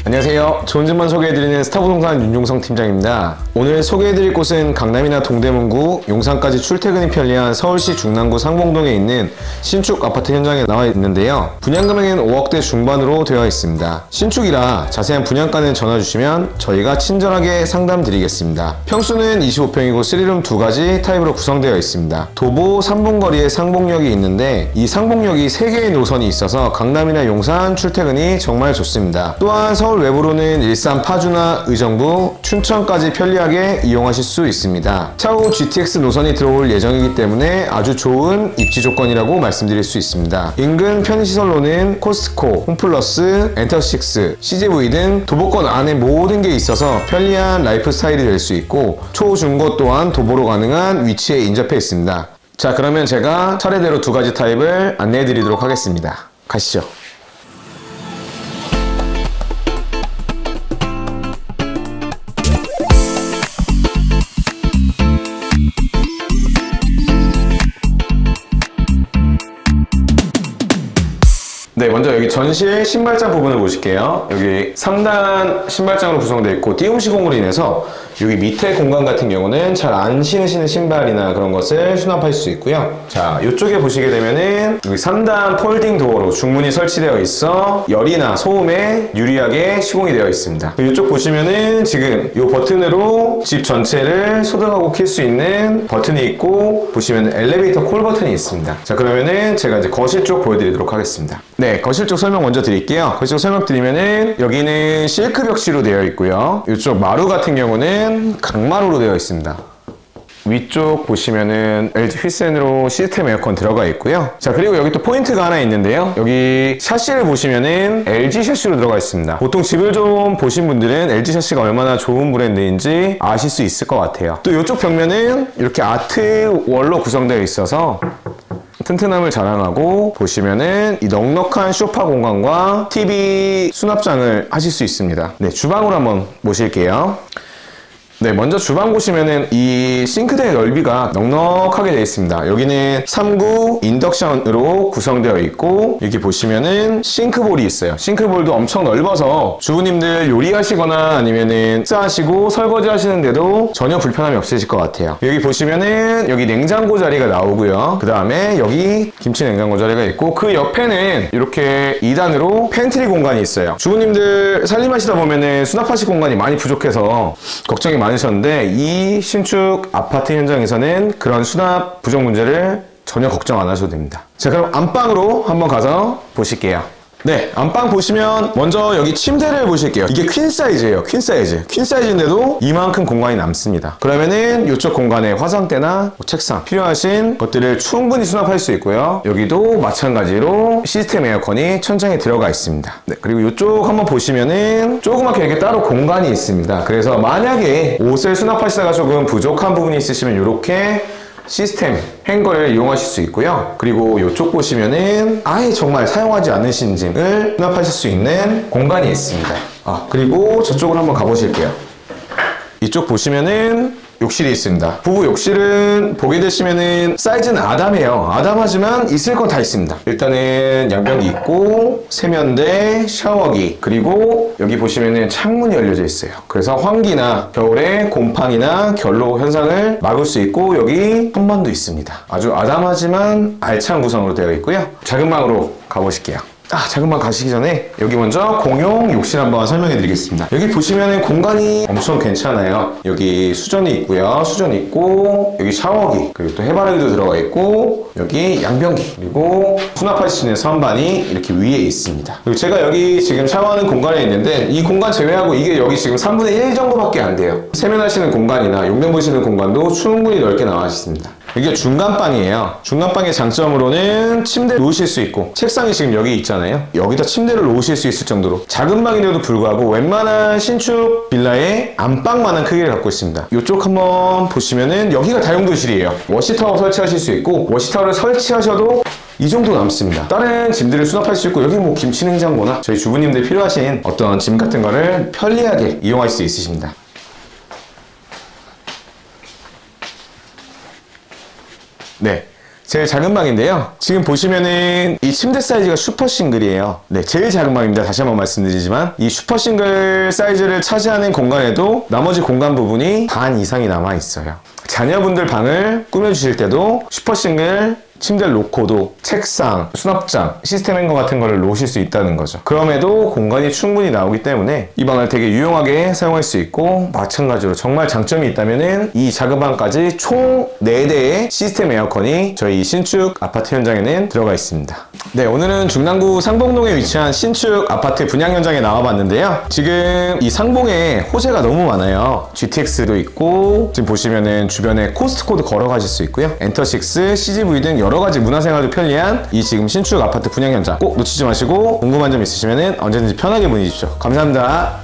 안녕하세요. 좋은 집만 소개해드리는 스타부동산 윤종성 팀장입니다. 오늘 소개해드릴 곳은 강남이나 동대문구, 용산까지 출퇴근이 편리한 서울시 중랑구 상봉동에 있는 신축 아파트 현장에 나와 있는데요. 분양금액은 5억대 중반으로 되어 있습니다. 신축이라 자세한 분양가는 전화주시면 저희가 친절하게 상담드리겠습니다. 평수는 25평이고 3룸 2가지 타입으로 구성되어 있습니다. 도보 3분 거리에 상봉역이 있는데 이 상봉역이 3개의 노선이 있어서 강남이나 용산 출퇴근이 정말 좋습니다. 또한 서울 외부로는 일산 파주나 의정부, 춘천까지 편리하게 이용하실 수 있습니다. 차후 GTX 노선이 들어올 예정이기 때문에 아주 좋은 입지 조건이라고 말씀드릴 수 있습니다. 인근 편의시설로는 코스트코, 홈플러스, 엔터식스, CJV 등 도보권 안에 모든 게 있어서 편리한 라이프 스타일이 될 수 있고 초, 중고 또한 도보로 가능한 위치에 인접해 있습니다. 자, 그러면 제가 차례대로 2가지 타입을 안내해 드리도록 하겠습니다. 가시죠. 네, 먼저 여기 전실 신발장 부분을 보실게요. 여기 3단 신발장으로 구성되어 있고 띄움 시공으로 인해서 여기 밑에 공간 같은 경우는 잘 안 신으시는 신발이나 그런 것을 수납할 수 있고요. 자, 이쪽에 보시게 되면은 여기 3단 폴딩 도어로 중문이 설치되어 있어 열이나 소음에 유리하게 시공이 되어 있습니다. 이쪽 보시면은 지금 이 버튼으로 집 전체를 소등하고 켤 수 있는 버튼이 있고 보시면 엘리베이터 콜 버튼이 있습니다. 자, 그러면은 제가 이제 거실 쪽 보여드리도록 하겠습니다. 네, 거실 쪽 설명 먼저 드릴게요. 거실 쪽 설명 드리면은 여기는 실크 벽시로 되어 있고요. 이쪽 마루 같은 경우는 강마루로 되어 있습니다. 위쪽 보시면은 LG 휘센으로 시스템 에어컨 들어가 있고요. 자, 그리고 여기 또 포인트가 하나 있는데요. 여기 샤시를 보시면은 LG 샤시로 들어가 있습니다. 보통 집을 좀 보신 분들은 LG 샤시가 얼마나 좋은 브랜드인지 아실 수 있을 것 같아요. 또 이쪽 벽면은 이렇게 아트 월로 구성되어 있어서 튼튼함을 자랑하고 보시면은 이 넉넉한 소파 공간과 TV 수납장을 하실 수 있습니다. 네, 주방으로 한번 모실게요. 네, 먼저 주방 보시면은 이 싱크대의 넓이가 넉넉하게 되어 있습니다. 여기는 3구 인덕션으로 구성되어 있고 여기 보시면은 싱크볼이 있어요. 싱크볼도 엄청 넓어서 주부님들 요리하시거나 아니면은 식사하시고 설거지 하시는데도 전혀 불편함이 없으실 것 같아요. 여기 보시면은 여기 냉장고 자리가 나오고요. 그 다음에 여기 김치 냉장고 자리가 있고 그 옆에는 이렇게 2단으로 팬트리 공간이 있어요. 주부님들 살림하시다 보면은 수납하실 공간이 많이 부족해서 걱정이 많으셨는데 이 신축 아파트 현장에서는 그런 수납 부족 문제를 전혀 걱정 안 하셔도 됩니다. 자, 그럼 안방으로 한번 가서 보실게요. 네, 안방 보시면 먼저 여기 침대를 보실게요. 이게 퀸 사이즈예요. 퀸 사이즈. 퀸 사이즈인데도 이만큼 공간이 남습니다. 그러면은 이쪽 공간에 화장대나 책상 필요하신 것들을 충분히 수납할 수 있고요. 여기도 마찬가지로 시스템 에어컨이 천장에 들어가 있습니다. 네, 그리고 이쪽 한번 보시면은 조그맣게 이렇게 따로 공간이 있습니다. 그래서 만약에 옷을 수납하시다가 조금 부족한 부분이 있으시면 이렇게 시스템 행거를 이용하실 수 있고요. 그리고 이쪽 보시면은 아예 정말 사용하지 않으신 짐을 수납하실 수 있는 공간이 있습니다. 그리고 저쪽으로 한번 가보실게요. 이쪽 보시면은 욕실이 있습니다. 부부 욕실은 보게 되시면은 사이즈는 아담해요. 아담하지만 있을 건 다 있습니다. 일단은 양변기 있고 세면대, 샤워기, 그리고 여기 보시면은 창문이 열려져 있어요. 그래서 환기나 겨울에 곰팡이나 결로 현상을 막을 수 있고 여기 현관도 있습니다. 아주 아담하지만 알찬 구성으로 되어 있고요. 작은 방으로 가보실게요. 작은 방 가시기 전에 여기 먼저 공용 욕실 한번 설명해 드리겠습니다. 여기 보시면은 공간이 엄청 괜찮아요. 여기 수전이 있고요. 수전 있고 여기 샤워기, 그리고 또 해바라기도 들어가 있고 여기 양변기, 그리고 수납할 수 있는 선반이 이렇게 위에 있습니다. 그리고 제가 여기 지금 샤워하는 공간에 있는데 이 공간 제외하고 이게 여기 지금 3분의 1 정도밖에 안 돼요. 세면하시는 공간이나 용변 보시는 공간도 충분히 넓게 나와 있습니다. 이게 중간방이에요. 중간방의 장점으로는 침대 놓으실 수 있고 책상이 지금 여기 있잖아요. 여기다 침대를 놓으실 수 있을 정도로 작은 방인데도 불구하고 웬만한 신축 빌라의 안방만한 크기를 갖고 있습니다. 이쪽 한번 보시면은 여기가 다용도실이에요. 워시타워 설치하실 수 있고 워시타워를 설치하셔도 이 정도 남습니다. 다른 짐들을 수납할 수 있고 여기 뭐 김치 냉장고나 저희 주부님들 필요하신 어떤 짐 같은 거를 편리하게 이용할 수 있으십니다. 네, 제일 작은 방인데요. 지금 보시면은 이 침대 사이즈가 슈퍼 싱글이에요. 네, 제일 작은 방입니다. 다시 한번 말씀드리지만 이 슈퍼 싱글 사이즈를 차지하는 공간에도 나머지 공간 부분이 반 이상이 남아 있어요. 자녀분들 방을 꾸며주실 때도 슈퍼 싱글 침대를 놓고도 책상, 수납장, 시스템 행거 같은 거를 놓으실 수 있다는 거죠. 그럼에도 공간이 충분히 나오기 때문에 이 방을 되게 유용하게 사용할 수 있고, 마찬가지로 정말 장점이 있다면은 이 작은 방까지 총 4대의 시스템 에어컨이 저희 신축 아파트 현장에는 들어가 있습니다. 네, 오늘은 중랑구 상봉동에 위치한 신축 아파트 분양 현장에 나와봤는데요. 지금 이 상봉에 호재가 너무 많아요. GTX도 있고, 지금 보시면은 주변에 코스트코도 걸어가실 수 있고요. 엔터식스, CGV 등 여러가지 문화생활도 편리한 이 지금 신축 아파트 분양 현장 꼭 놓치지 마시고, 궁금한 점 있으시면 언제든지 편하게 문의 주십시오. 감사합니다.